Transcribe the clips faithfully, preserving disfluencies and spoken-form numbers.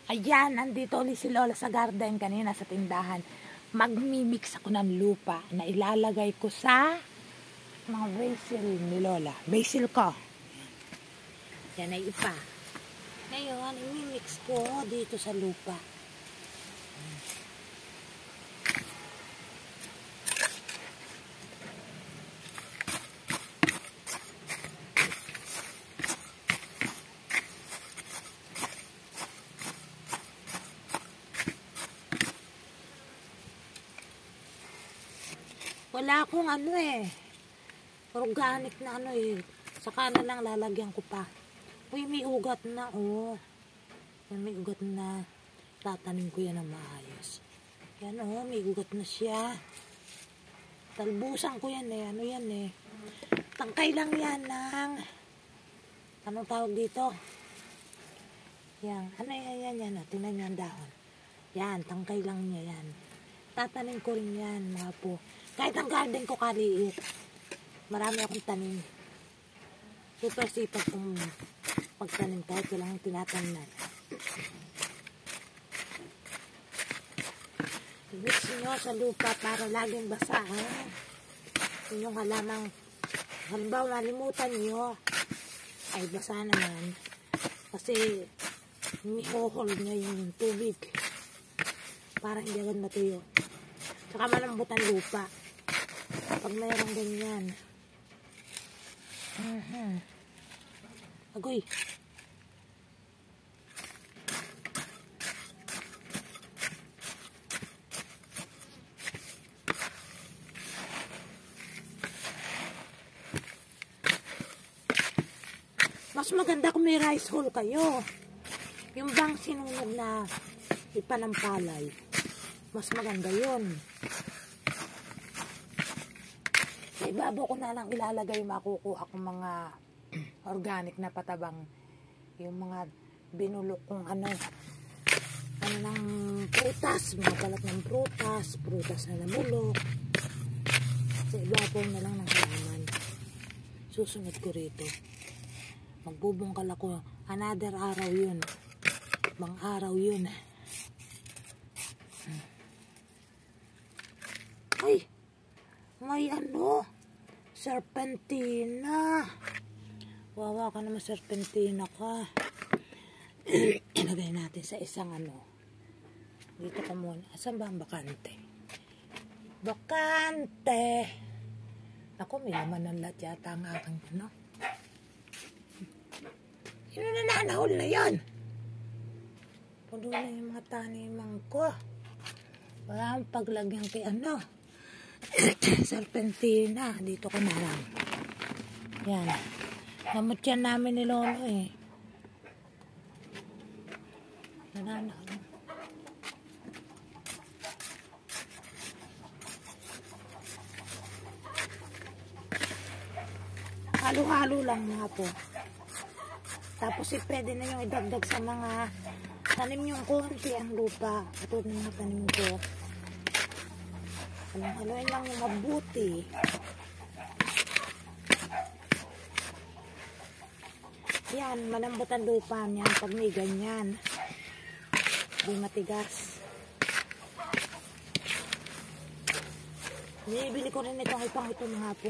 Ayan, nandito ulit si Lola sa garden kanina sa tindahan. Magmimix ako ng lupa na ilalagay ko sa mga basil ni Lola. Basil ko. Yan ay ipa. Ngayon, imimix ko dito sa lupa. Wala akong ano eh. Organic na ano eh. Saka na lang lalagyan ko pa. Uy, may ugat na oh. Yan, may ugat na. Tatanim ko yan na maayos. Yan oh, may ugat na siya. Talbusan ko yan eh. Ano yan eh. Tangkay lang yan ng... Anong tawag dito? Yan. Ano yan yan yan. Tingnan nyo ang dahon. Yan, tangkay lang niya yan. Tatanim ko rin yan mga po. Kahit ang garden ko kaliit. Marami akong tanim. Super sipag kong pagtanim kahit walang tinatanan. I-mix nyo sa lupa para laging basa. Kung yung halamang halimbawa malimutan nyo ay basa naman. Kasi ni-hold nyo yung tubig para hindi agad matuyo. Saka malambot ang lupa. Pag mayroong ganyan. Uh-huh. Agoy. Mas maganda kung may rice hole kayo. Yung bang sinunog na ipanampalay. Mas maganda yun. Sa ibabaw ko na lang ilalagay makukuha akong mga organic na patabang. Yung mga binulok kong ano, ano ng prutas, mga balat ng prutas, prutas na namulok. Sa ibabaw na lang ng halaman. Susunod ko rito. Magbubungkal ako. Another araw yun. Bang araw yun. Ay! May ano? Serpentina. Wawa ka naman, serpentina ka. Ilagay natin sa isang ano. Dito ka muna. Asan ba ang bakante? Bakante! Ako, may laman ng lahat yata ang aking ano. Yun na nanahol na yan. Puno na yung mga tanimang ko. Wala akong paglagyan kay ano. Serpentina. Dito ko na lang. Yan. Gamot yan namin ni Lolo eh. Nananahol. Halo-halo lang nga po. Tapos eh, pwede na yung idagdag sa mga tanim yung konti ang lupa. Katulad ng mga tanim ko. Haluin lang yung mabuti. Yan, malambot ang lupa niyan pag may ganyan. Hindi matigas. Bibili ko rin itong ipang ito mga po.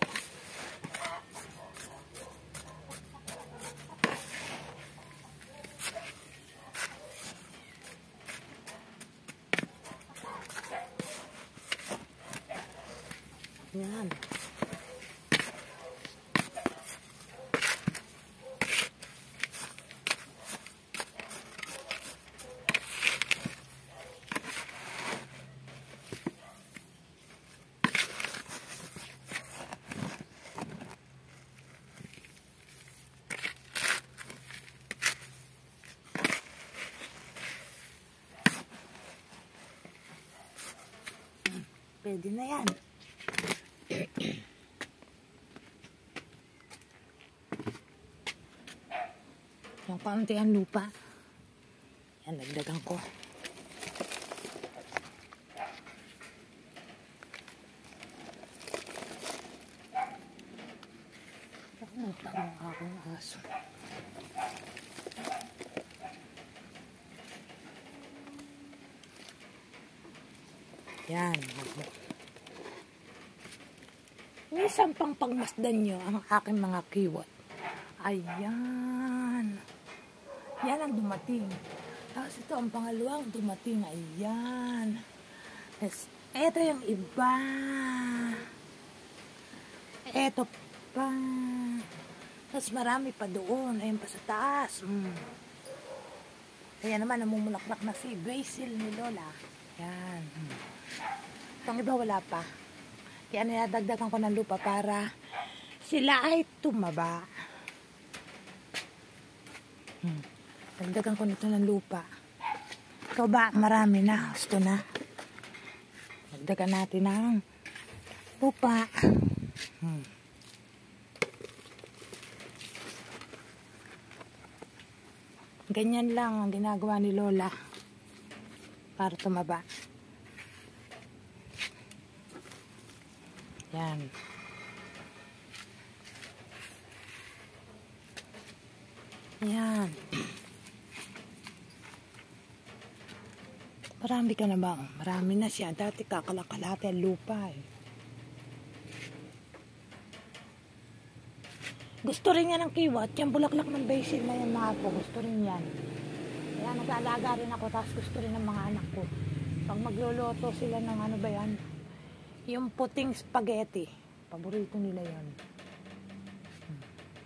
Yan. Pwede na yan. Yung kaunti ang lupa. Yan, nagdagan ko. Nagtaon ang aking aso. Yan. Minsan pang pagmasdan nyo ang aking mga kiwat. Ayan. Yan ang dumating. Tapos ito ang pangalawang dumating. Ayan. Yes. Ito yung iba. Ito pa. Tapos marami pa doon. Ayan pa sa taas. Mm. Kaya naman namumulaklak na si basil ni Lola. Yan. Mm. Itong iba wala pa. Kaya niladagdagan ko ng lupa para sila ay tumaba. Hmm. Dagdagan ko nito ng lupa. Ikaw ba? Marami na. Gusto na. Dagdagan natin ng lupa. Hmm. Ganyan lang ang ginagawa ni Lola para tumaba. Yan. Yan. Marami ka na ba? Marami na siya. Dati kakalakalate ang lupa eh. Gusto rin yan ng kiwat. Yung bulaklak ng basil na yan mga po. Gusto rin yan. Kaya nag-aalaga rin ako. Tapos gusto rin ng mga anak ko. Pag magluluto sila ng ano ba yan? Yung puting spaghetti. Paborito nila yan. Hmm.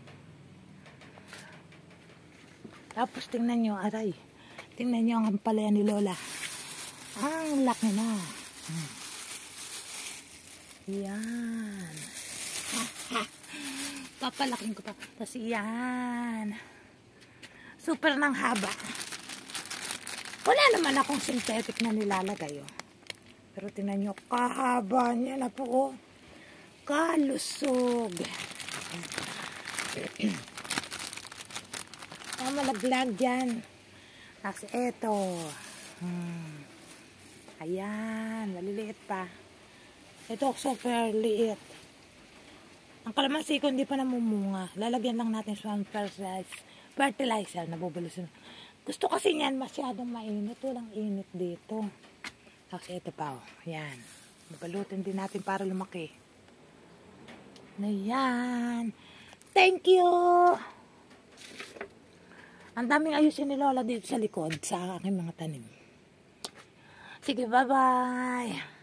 Tapos tingnan nyo, aray. Tingnan nyo ang ampalaya ni Lola. Ang laki na. Hmm. Yan. Papalaking ko pa. Tapos yan. Super ng haba. Wala naman akong synthetic na nilalagay. Oh. Pero tingnan nyo, kahaba niya na po. Oh. Kalusog. Oh, malaglag dyan. Tapos eto. Hmm. Ayan, maliliit pa. Ito super liit. Ang kalamansi ko hindi pa namumunga. Lalagyan lang natin sa fertilizer. Fertilizer, nabubulusin. Gusto kasi niyan masyadong mainit. Walang init dito. Tapos ito pa, oh. Ayan. Mabalutin din natin para lumaki. Ayan. Thank you! Ang daming ayusin ni Lola dito sa likod sa aking mga tanim. Sige, bye-bye!